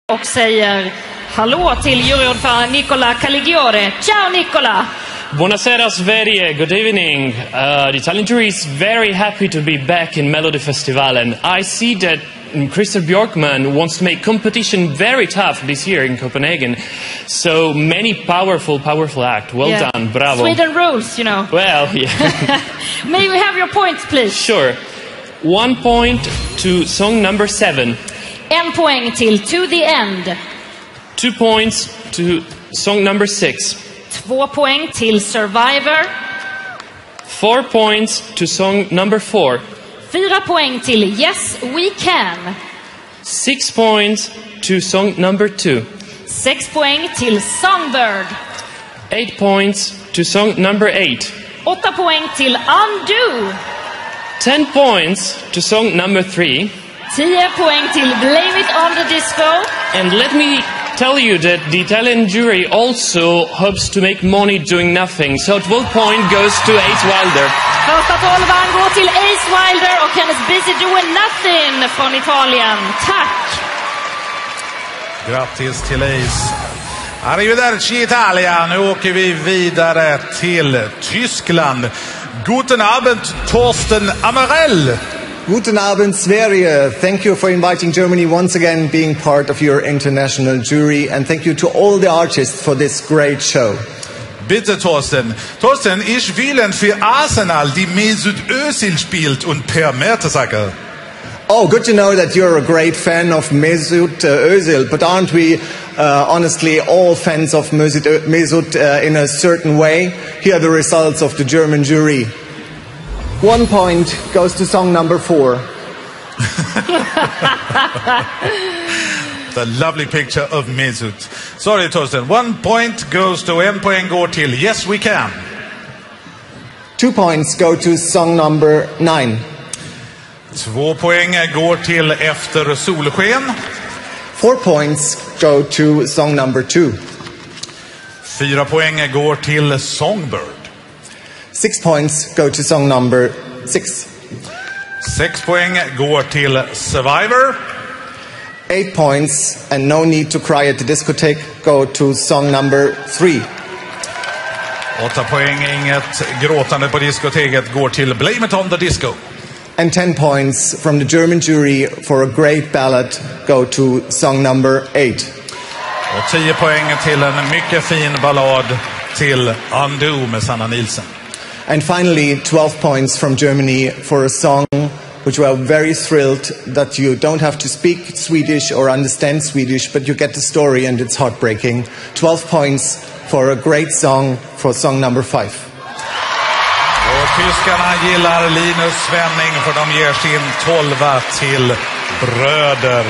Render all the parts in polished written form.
och säger hallå till juryordförande Nicola Caligiore. Ciao Nicola! Buonasera Sverige, good evening. The Italian jury is very happy to be back in Melodifestivalen. I see that Christer Björkman wants to make competition very tough this year in Copenhagen. So many powerful act. Well done, bravo. Sweden rules, you know. Well, yeah. May we have your points, please? Sure. 1 point to song number 7. 1 poäng till To the End. 2 points to song number 6. 2 poäng till Survivor. 4 points to song number 4. 4 poäng till Yes We Can. 6 points to song number 2. 6 poäng till Songbird. 8 points to song number 8. 8 poäng till Undo. 10 points to song number 3. 10 poäng till Blame It on the Disco. And let me tell you that the Italian jury also hopes to make money doing nothing. So 12 point goes to Ace Wilder. Första 12:an går till Ace Wilder och hennes Busy Doing Nothing från Italien. Tack! Grattis till Ace. Arrivederci Italia. Nu åker vi vidare till Tyskland. Guten Abend, Thorsten Amarell. Guten Abend, Sverige. Thank you for inviting Germany once again, being part of your international jury, and thank you to all the artists for this great show. Bitte, Thorsten. Thorsten, ich spiele für Arsenal, die Mesut Özil spielt, und Per Mertesacker. Oh, good to know that you're a great fan of Mesut Özil, but aren't we honestly all fans of Mesut in a certain way? Here are the results of the German jury. 1 point goes to song number 4. The lovely picture of Mesut. Sorry, Thorsten. 1 point goes to 1 poäng går till Yes We Can. 2 points go to song number 9. 2 poäng går till Efter solsken. 4 points go to song number 2. 4 poäng går till Songbird. 6 points go to song number 6. 6 poäng går till Survivor. 8 points and No Need to Cry at the Discotheque go to song number 3. 8 poäng, inget gråtande på diskoteket, går till Blame It on the Disco. And 10 points from the German jury for a great ballad go to song number 8. Och 10 poäng till en mycket fin ballad till Undo med Sanna Nielsen. And finally, 12 points from Germany for a song which we are very thrilled that you don't have to speak Swedish or understand Swedish, but you get the story and it's heartbreaking. 12 points for a great song for song number 5. Och tyskarna gillar Linus Svenning för de ger sin 12 till Bröder.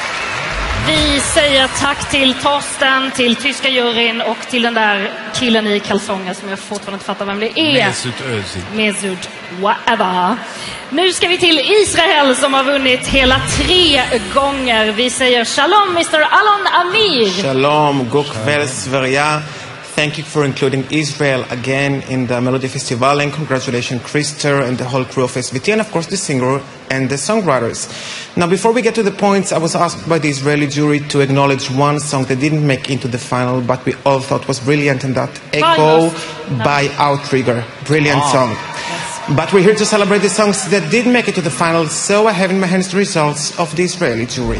Vi säger tack till Torsten, till tyska juryn och till den där killen i kalsonger som jag fortfarande inte fattar vem det är. Mesut Özil. Mesut, whatever. Nu ska vi till Israel som har vunnit hela 3 gånger. Vi säger shalom Mr. Alon Amir. Shalom, god kväll Sverige. Thank you for including Israel again in the Melodifestivalen, and congratulations Christer and the whole crew of SVT, and of course the singer and the songwriters. Now, before we get to the points, I was asked by the Israeli jury to acknowledge one song that didn't make into the final, but we all thought was brilliant, and that Echo by Outrigger. Brilliant song. Yes. But we're here to celebrate the songs that did make it to the final, so I have in my hands the results of the Israeli jury.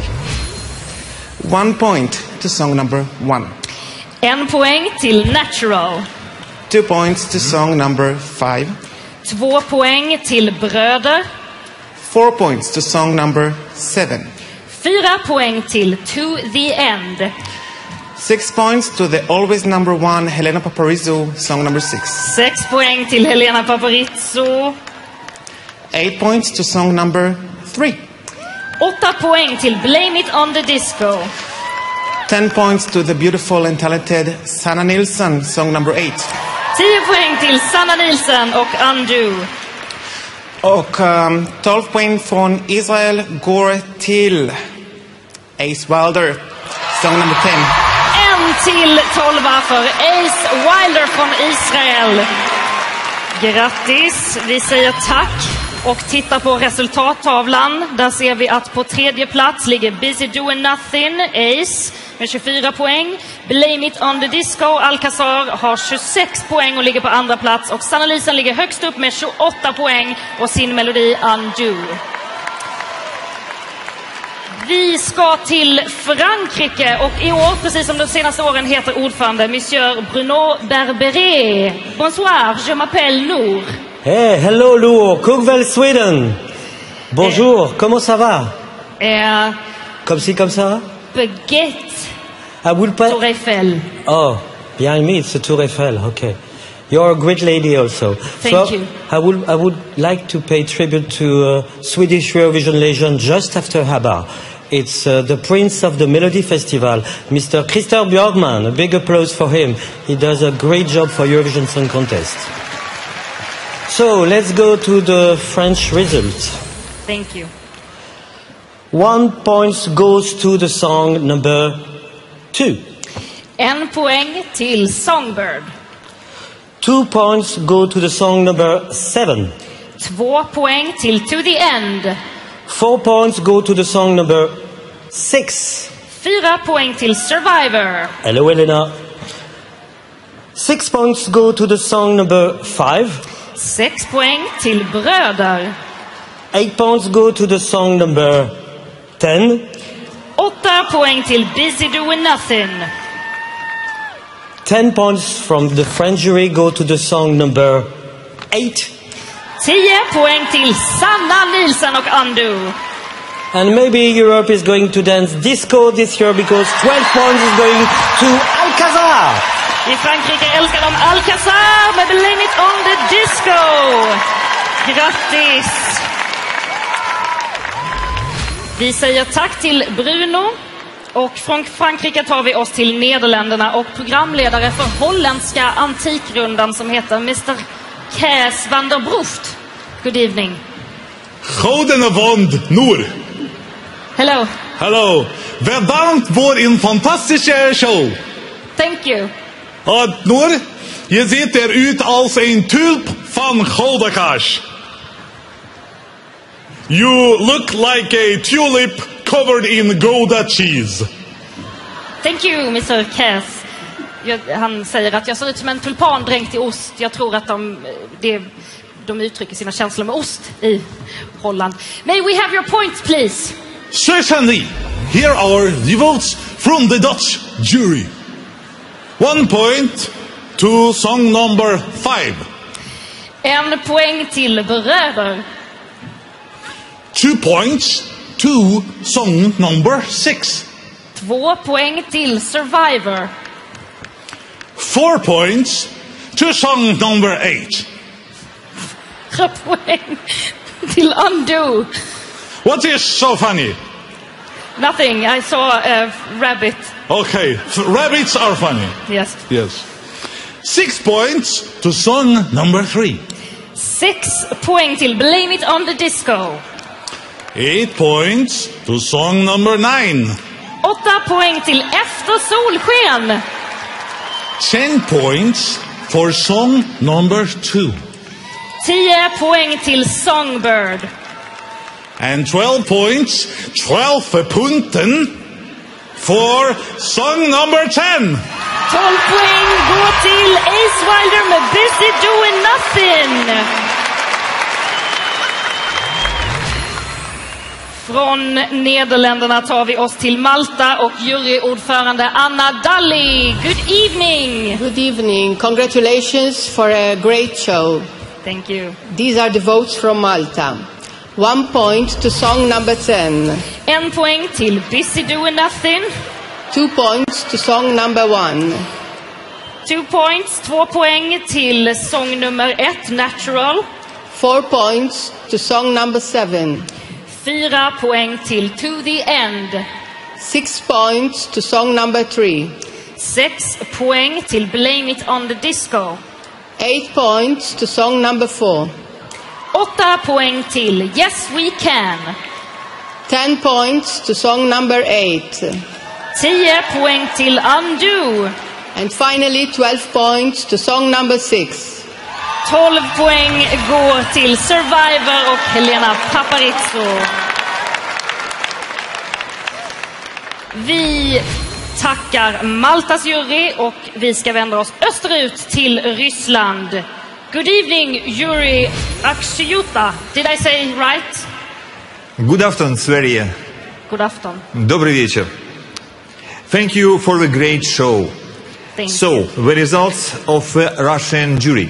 1 point to song number 1. 1 poäng till Natural. 2 points to song number 5. 2 poäng till Bröder. 4 points to song number 7. 4 poäng till To the End. 6 points to the always number 1 Helena Paparizou, song number 6. 6 poäng till Helena Paparizou. 8 points to song number 3. 8 poäng till Blame It on the Disco. 10 points to the beautiful and talented Sanna Nielsen, song number 8. 10 poäng till Sanna Nielsen och Undo. Och 12 poäng från Israel går till Ace Wilder, song number 10. En till 12 för Ace Wilder från Israel. Grattis, vi säger tack. och tittar på resultattavlan. Där ser vi att på tredje plats ligger Busy Doing Nothing, Ace, med 24 poäng. Blame It On The Disco, Alcazar, har 26 poäng och ligger på andra plats. Och Sanna Lisa ligger högst upp med 28 poäng och sin melodi Undo. Vi ska till Frankrike och i år, precis som de senaste åren, heter ordförande Monsieur Bruno Berberet. Bonsoir, je m'appelle Nour. Hey, hello Nour, Cookville, Sweden. Bonjour, comment ça va? Comme ci, comme ça? Baguette. Tour Eiffel. Oh, behind me it's the Tour Eiffel, okay. You're a great lady also. Thank you. I would like to pay tribute to Swedish Eurovision legend just after ABBA. It's the prince of the Melody Festival, Mr. Christer Björkman. A big applause for him. He does a great job for Eurovision Song Contest. So, let's go to the French results. Thank you. 1 point goes to the song number 2. 1 poäng till Songbird. 2 points go to the song number 7. 2 poäng till To The End. 4 points go to the song number 6. 4 poäng till Survivor. Hello, Elena. 6 points go to the song number 5. 6 poäng till Bröder. 8 points go to the song number 10. 8 poäng till Busy Doing Nothing. 10 points from the French jury go to the song number 8. 10 poäng till Sanna Nilsson och Undo. And maybe Europe is going to dance disco this year because 12 points is going to Alcazar. I Frankrike älskar de Alcazar med Blame It On The Disco. Grattis! Vi säger tack till Bruno. Och från Frankrike tar vi oss till Nederländerna och programledare för holländska antikrundan som heter Mr. Kees van der Broeft. Good evening. Goedenavond, Noor. Hello. Hallo. Bedankt voor een fantastische show. Thank you. Noor, je ziet eruit als een tulp van Goldakash. You look like a tulip covered in Gouda cheese. Thank you, Mr. Kees. Han säger att jag ser ut som en tulpan dränkt i ost. Jag tror att de uttrycker sina känslor med ost i Holland. May we have your points, please? Certainly. Here are the votes from the Dutch jury. 1 point to song number 5. 1 poäng till Bröder. 2 points to song number 6. 2 poäng till Survivor. 4 points to song number 8. 4 poäng till Undo. What is so funny? Nothing. I saw a rabbit. Okay, rabbits are funny. Yes. Yes. 6 points to song number 3. 6 poäng till Blame It On The Disco. 8 points to song number 9. 8 poäng till Efter solsken. 10 points for song number 2. 10 poäng till Songbird. And 12 points, 12 punten for song number 10. 12 poäng går till Ace Wilder med Busy Doing Nothing. Från Nederländerna tar vi oss till Malta och juryordförande Anna Dalli. Good evening. Good evening. Congratulations for a great show. Thank you. These are the votes from Malta. 1 point to song number 10. 1 poäng till Busy Doing Nothing. 2 points to song number 1. 2 points, 2 poäng till sång nummer 1, Natural. 4 points to song number 7. 4 poäng till To The End. 6 points to song number 3. 6 poäng till Blame It On The Disco. 8 points to song number 4. 8 poäng till Yes We Can. 10 points to song number 8. 10 poäng till Undo. And finally 12 points to song number 6. 12 poäng går till Survivor och Helena Paparizou. Vi tackar Maltas jury och vi ska vända oss österut till Ryssland. Good evening, Yuri Akshyuta. Did I say right? Good afternoon, Sverige. God afton. Добрый вечер. Thank you for the great show. Thank So, you. the results of the Russian jury.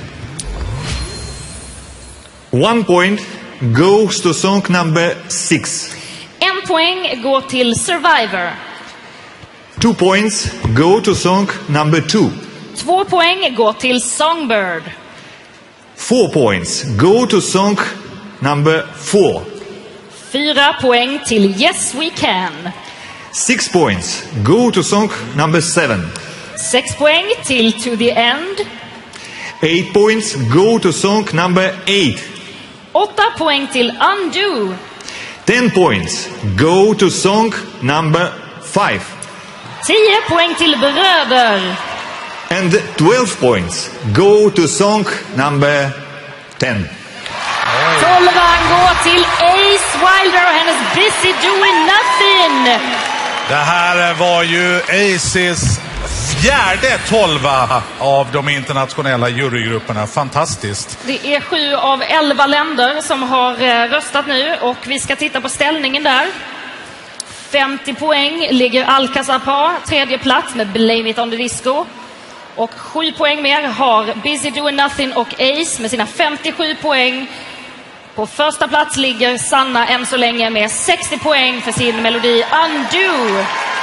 1 point goes to song number 6. 1 poäng går till Survivor. 2 points go to song number 2. 2 poäng går till Songbird. 4 points go to song number 4. 4 poäng till Yes We Can. 6 points go to song number 7. 6 poäng till To the End. 8 points go to song number 8. 8 poäng till Undo. 10 points go to song number 5. 10 poäng till Bröder. And 12 points go to song number 10. 12 går till Ace Wilder och hennes Busy Doing Nothing. Det här var ju Aces fjärde 12 av de internationella jurygrupperna. Fantastiskt. Det är 7 av 11 länder som har röstat nu och vi ska titta på ställningen där. 50 poäng ligger Alcazar på tredje plats med Blame It On The Disco. Och 7 poäng mer har Busy Doing Nothing och Ace med sina 57 poäng. På första plats ligger Sanna än så länge med 60 poäng för sin melodi Undo.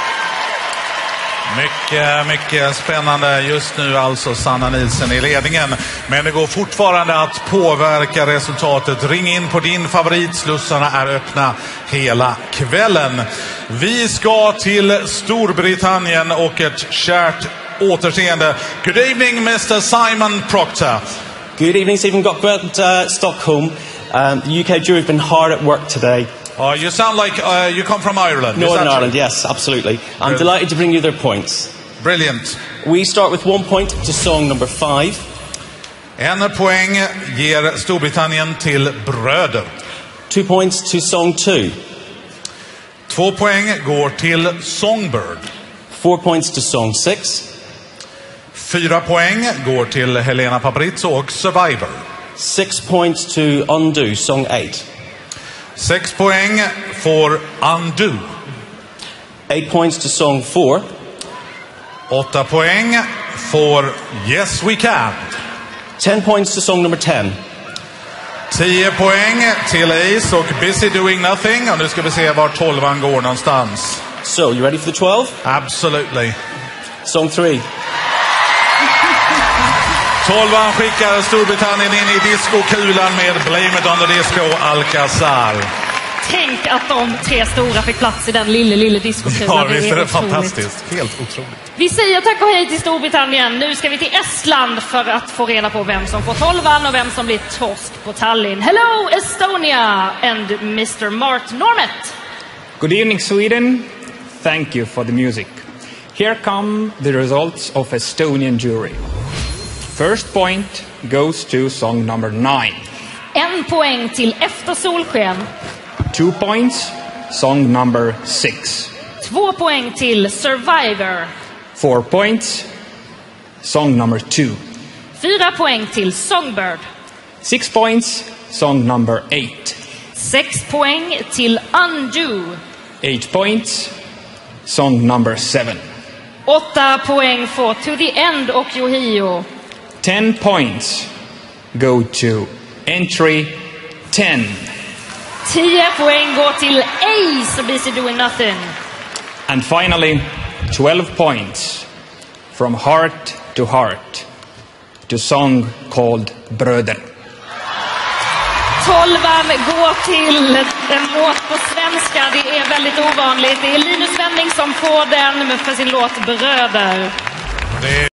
Mycket spännande just nu, alltså Sanna Nielsen i ledningen. Men det går fortfarande att påverka resultatet. Ring in på din favorit, slussarna är öppna hela kvällen. Vi ska till Storbritannien och ett kärt återseende. Good evening, Mr. Simon Proctor. Good evening, Stephen Gottberg, Stockholm. The UK jury have been hard at work today. You sound like you come from Ireland. Northern Ireland, yes, absolutely. I'm delighted to bring you their points. Brilliant. We start with 1 point to song number 5. 1 poäng ger Storbritannien till Bröder. 2 points to song 2. 2 poäng går till Songbird. 4 points to song 6. 4 poäng går till Helena Paparizou och Survivor. 6 points to Undo, song 8. 6 poäng får Undo. 8 points to song 4. 8 poäng får Yes We Can. 10 points to song number 10. 10 poäng till Ace och Busy Doing Nothing. Och nu ska vi se var 12an går någonstans. So, you ready for the 12? Absolutely. Song 3. 12an skickar Storbritannien in i discokulan med Blame It On The Disco Alcazar. Tänk att de 3 stora fick plats i den lille discokulan. Ja, visst är det fantastiskt. Helt otroligt. Vi säger tack och hej till Storbritannien. Nu ska vi till Estland för att få reda på vem som får 12an och vem som blir torsk på Tallinn. Hello Estonia and Mr. Mart Normet. Good evening, Sweden. Thank you for the music. Here come the results of Estonian jury. First point goes to song number 9. 1 poäng till Efter solsken. 2 points, song number 6. 2 poäng till Survivor. 4 points, song number 2. 4 poäng till Songbird. 6 points, song number 8. 6 poäng till Undo. 8 points, song number 7. 8 poäng får To the End och Yohio. 10 points go to entry 10. 10 poäng går till Ace och Busy Doing Nothing. And finally, 12 points from heart to song called Bröder. 12an går till en låt på svenska. Det är väldigt ovanligt. Det är Linus Wenning som får den för sin låt Bröder.